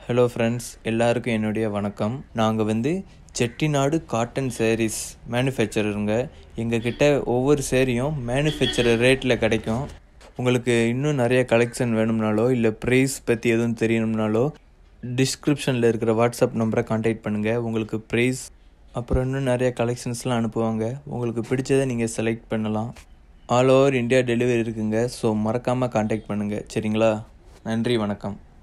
Hello friends, எல்லாருக்கும் என்னுடைய வணக்கம். நாங்கள் செட்டிநாடு காட்டன் sarees மேனுஃபேக்சருங்க. எங்ககிட்ட ஒவ்வொரு சேரீயும் மேனுஃபேக்சரர் ரேட்டில் கிடைக்கும். உங்களுக்கு இன்னும் நிறைய கலெக்ஷன் வேணும்னாலோ இல்லை ப்ரைஸ் பற்றி எதுவும் தெரியணும்னாலோ டிஸ்கிரிப்ஷனில் இருக்கிற வாட்ஸ்அப் நம்பரை கான்டாக்ட் பண்ணுங்கள். உங்களுக்கு ப்ரைஸ் அப்புறம் இன்னும் நிறைய கலெக்ஷன்ஸ்லாம் அனுப்புவாங்க. உங்களுக்கு பிடிச்சதை நீங்கள் செலக்ட் பண்ணலாம். ஆல் ஓவர் இந்தியா டெலிவரி இருக்குங்க. ஸோ மறக்காமல் கான்டாக்ட் பண்ணுங்கள். சரிங்களா? நன்றி, வணக்கம்.